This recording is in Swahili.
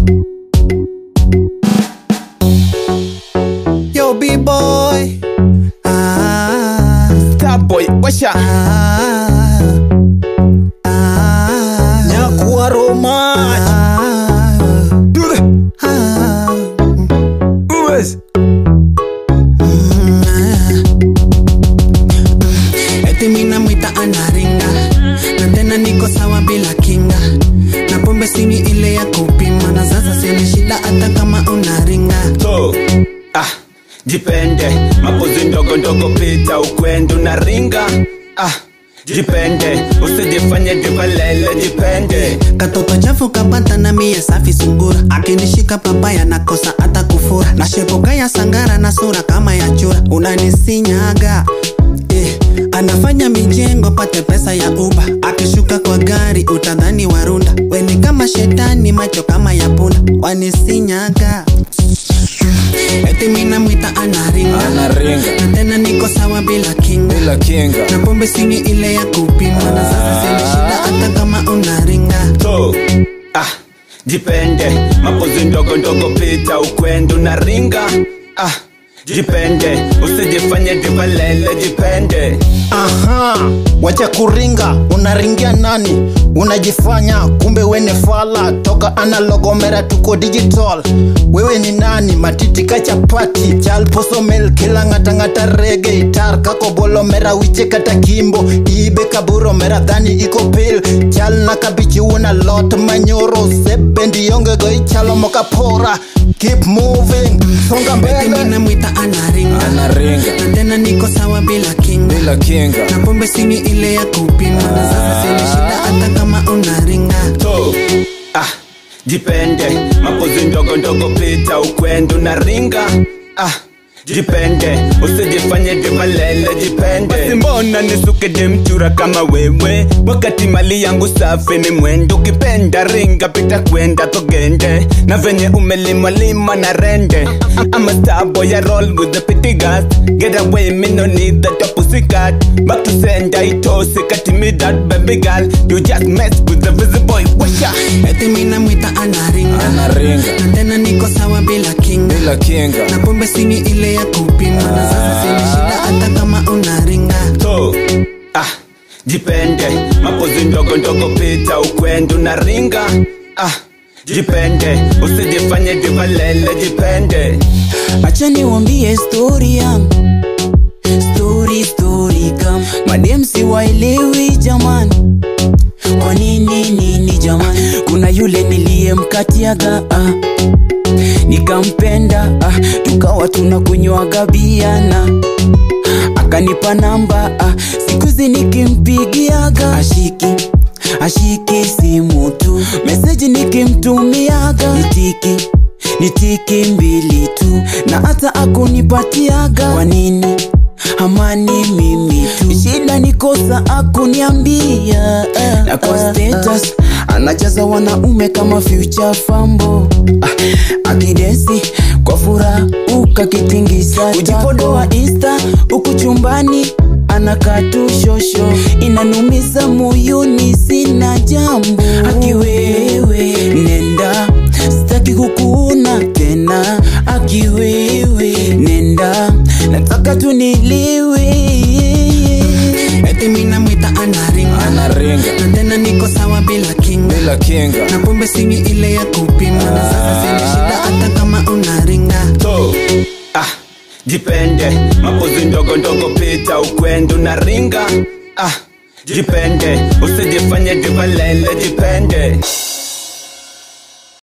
Yo B-boy, Starboy, washa Nyakuwa Roma Uwes eti mina mwita anaringa, na tena niko sawa bila kinga, na pombe sini ile ya kupima, na sasa sina shida hata kama unaringa. So, jipende, mapozi ndogo ndogo pita ukwenda unaringa. Jipende, usijifanye jivalele jipende. Katoto chafu kapata na mie safi sungura, akinishika papaya nakosa hata kufura, na shepoka ya sangara na sura kama ya chura. Unanisinyaga anafanya mijengo pate pesa ya uba, akishuka kwa gari utadhani warunda. Weni kama shetani macho kama ya punda, wanisinyaga. Eti mina mwita anaringa, na tena niko sawa bila kinga, na pombe sini ile ya kupima, na sasa sina shida hata kama unaringa. So, jipende, mapozi ndogo ndogo pita ukwenda unaringa. Jipende, usijifanye jivalele jipende. Wacha kuringa, unaringia nani? Unajifanya kumbe wene fala. Toka analogomera tuko digital. Wewe ni nani? Matiti kachapati chal poso mel kila ngata reggae. Tar kako bolo mera wiche kata kimbo. Ibe kaburo mera dhani iko pil. Chal na kabichi una lot manyoro. Sebendi yonge goi chalo moka pora. Keep moving, songa mbele. Eti mina mwita anaringa, na tena niko sawa bila kinga, na pombe sini ile ya kupima, na sasa sina shida hata kama unaringa. So, jipende, mapozi ndogo ndogo pita ukwenda unaringa. Jipende, usijifanye jivalele jipende. Basi mbona nisuke demchura kama wewe, wakati mali yangu safi ni mwendo. Kipenda ringa pita kwenda togende, na venye umelima lima na rende. I'm a star boy, I roll with the pretty girls. Get away, me no need that your pussycat. Back to sender, itosi kati me that baby girl. You just mess with the busy boy, washa. Eti mina mwita anaringa, na tena niko sawa bila kinga, na pombe sini ile ya kupima, na sasa sina shida hata kama unaringa. So, jipende, mapozi ndogo ndogo pita ukwenda unaringa. Jipende, usijifanye jivalele jipende. Acha niwambie story yangu, story kama madem si waelewi jamani. Kwa nini jamani? Kuna yule niliyemkatiaga nikampenda, tukawa tunakunywaga biana, akanipa namba, siku zi nikimpigiaga ashiki simu tu, message nikimtumiaga nitiki mbili tu, na hata akunipatiaga. Kwa nini amani mimi tu? Shida nikosa akuniambia, na kwa status anajaza wanaume kama future fambo. Akidesi kwa furaha ukakitingisa, ujipodoa insta uku chumbani anakatu shosho, inanumiza moyoni sina jambo. Akiwewe nenda, sitaki kukuona tena. Akiwewe nenda, nataka tuniliwe. Eti mina mwita anaringa, na tena niko sawa bila kinga, na pombe sini ile ya kupima, na sasa sina shida hata kama unaringa. So, jipende, mapozi ndogo ndogo pita ukwenda unaringa. Jipende, usijifanye jivalele jipende.